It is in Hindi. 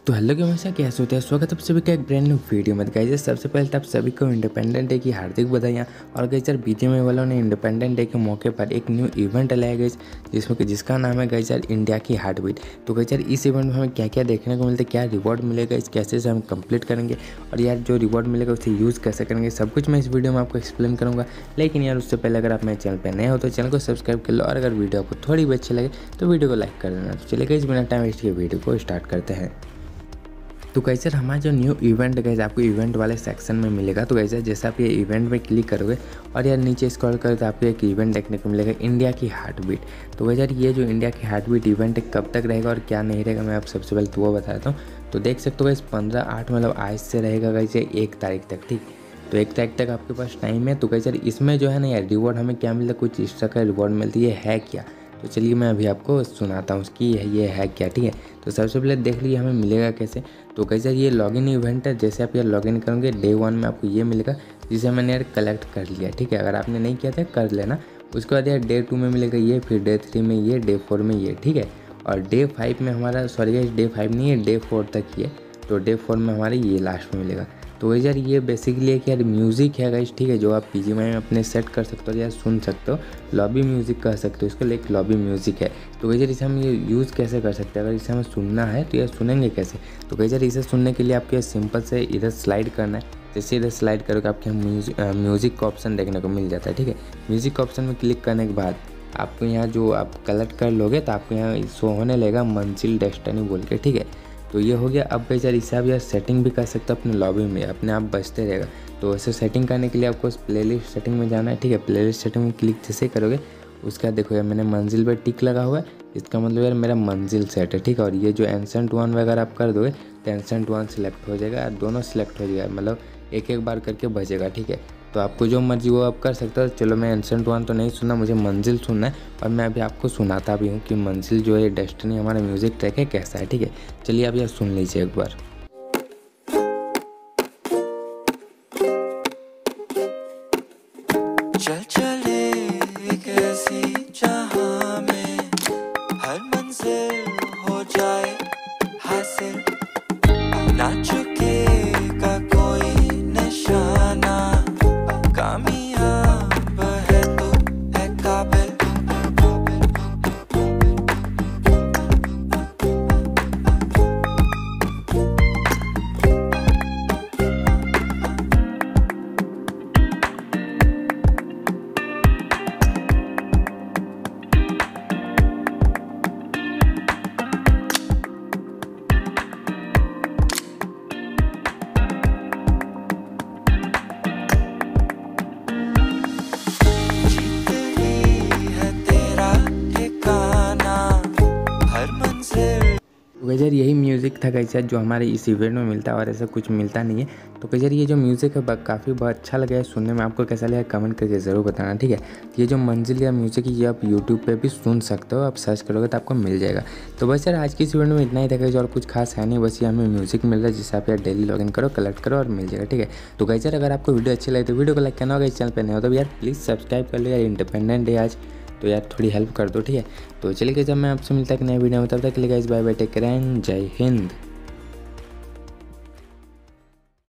तो हेलो गेमर्स, कैसे होते हैं। स्वागत है आप सभी का एक ब्रांड न्यू वीडियो में। गाइस सबसे पहले तो आप सभी को इंडिपेंडेंट डे की हार्दिक बधाइयाँ। और गाइस बीजीएमआई वालों ने इंडिपेंडेंट डे के मौके पर एक न्यू इवेंट लाया गाइस, जिसका नाम है गाइस इंडिया की हार्ट बीट। तो गाइस इस इवेंट में हमें क्या क्या देखने को मिलता है, क्या रिवॉर्ड मिलेगा, इस कैसे से हम कंप्लीट करेंगे और यार जो रिवॉर्ड मिलेगा उसे यूज़ कैसे करेंगे, सब कुछ मैं इस वीडियो में आपको एक्सप्लेन करूँगा। लेकिन यार उससे पहले अगर आप मेरे चैनल पर नए हो तो चैनल को सब्सक्राइब कर लो, और अगर वीडियो आपको थोड़ी भी अच्छी लगे तो वीडियो को लाइक कर देना। तो चलिए गाइस बिना टाइम वेस्ट किए वीडियो को स्टार्ट करते हैं। तो कैसे हमारा जो न्यू इवेंट गैस आपको इवेंट वाले सेक्शन में मिलेगा। तो कैसे जैसे आप ये इवेंट में क्लिक करोगे और यार नीचे स्क्रॉल करोगे तो आपको एक इवेंट देखने को मिलेगा, इंडिया की हार्ट बीट। तो यार ये जो इंडिया की हार्ट बीट इवेंट कब तक रहेगा और क्या नहीं रहेगा, मैं आप सबसे पहले तो वो बताता हूँ। तो देख सकते हो गैस 15/8 मतलब आज से रहेगा गैस 1 तारीख तक, ठीक। तो 1 तारीख तक आपके पास टाइम है। तो कैसे इसमें जो है ना यार रिवॉर्ड हमें क्या मिलता है, कुछ एक्स्ट्रा का रिवॉर्ड मिलती है क्या। तो चलिए मैं अभी आपको सुनाता हूँ कि ये है क्या, ठीक है। तो सबसे पहले देख लीजिए हमें मिलेगा कैसे। तो कैसे ये लॉगिन इवेंट है, जैसे आप ये लॉगिन करोगे डे 1 में आपको ये मिलेगा, जिसे मैंने यार कलेक्ट कर लिया, ठीक है। अगर आपने नहीं किया था कर लेना। उसके बाद यार डे 2 में मिलेगा ये, फिर डे 3 में ये, डे 4 में ये, ठीक है। और डे 5 में हमारा डे 5 नहीं है, डे 4 तक ये। तो डे 4 में हमारे ये लास्ट में मिलेगा। तो यार ये बेसिकली है कि यार म्यूज़िक है गाइस, ठीक है, जो आप बीजीएमआई में अपने सेट कर सकते हो या सुन सकते हो। लॉबी म्यूज़िक कह सकते हो इसको, एक लॉबी म्यूज़िक है। तो यार इसे हम ये यूज़ कैसे कर सकते हैं, अगर इसे हमें सुनना है तो यार सुनेंगे कैसे। तो यार इसे सुनने के लिए आपको सिंपल से इधर स्लाइड करना है। जैसे इधर स्लाइड करोगे आपके म्यूज़िक का ऑप्शन देखने को मिल जाता है, ठीक है। म्यूज़िक ऑप्शन में क्लिक करने के बाद आपको यहाँ जो आप कलेक्ट कर लोगे तो आपको यहाँ शो होने लगेगा मंजिल डेस्टिनी बोल के, ठीक है। तो ये हो गया। अब यार इससे आप यार सेटिंग भी कर सकते हो अपने लॉबी में, अपने आप बजते रहेगा। तो ऐसे सेटिंग करने के लिए आपको प्लेलिस्ट सेटिंग में जाना है, ठीक है। प्लेलिस्ट सेटिंग में क्लिक जैसे करोगे उसका देखो यार मैंने मंजिल पर टिक लगा हुआ है, इसका मतलब यार मेरा मंजिल सेट है, ठीक है। और ये जो एंसेंट वन वगैरह आप कर दोगे तो एंसेंट वन सिलेक्ट हो जाएगा, दोनों सिलेक्ट हो जाएगा, मतलब एक बार करके बजेगा, ठीक है। तो आपको जो मर्जी वो आप कर सकते हो। चलो मैं एंसेंट वन तो नहीं सुनना, मुझे मंजिल सुनना है। और मैं अभी आपको सुनाता भी हूँ कि मंजिल जो है डेस्टिनी हमारा म्यूज़िक ट्रैक है कैसा है, ठीक है। चलिए आप यह सुन लीजिए एक बार। चल चले एक ऐसी जहां में हर मंजिल हो जाए हासिल, ना चुकेगा कोई निशाना, कामयाब है तू है काबिल। तो यार यही म्यूज़िक था गाइस जो हमारे इस इवेंट में मिलता है, और ऐसा कुछ मिलता नहीं है। तो यार ये जो म्यूज़िक है काफ़ी बहुत अच्छा लगा है सुनने में, आपको कैसा लगा कमेंट करके ज़रूर बताना, ठीक है। ये जो मंजिल या म्यूज़िक है ये आप यूट्यूब पे भी सुन सकते हो, आप सर्च करोगे तो आपको मिल जाएगा। तो बस यार आज की इस इवेंट में इतना ही था गाइस, और कुछ खास है नहीं, बस ये हमें म्यूज़िक मिल रहा है जिससे आप यार डेली लॉगिन करो, कलेक्ट करो और मिल जाएगा, ठीक है। तो गाइस यार अगर आपको वीडियो अच्छी लगे तो वीडियो को लाइक करना होगा, इस चैनल पर नहीं हो तो यार प्लीज़ सब्सक्राइब कर लो यार, इंडिपेंडेंट डे आज, तो यार थोड़ी हेल्प कर दो, ठीक है। तो चलिए जब मैं आपसे मिलता है कि नए वीडियो में, तब तक के लिए guys bye bye, take care and जय हिंद।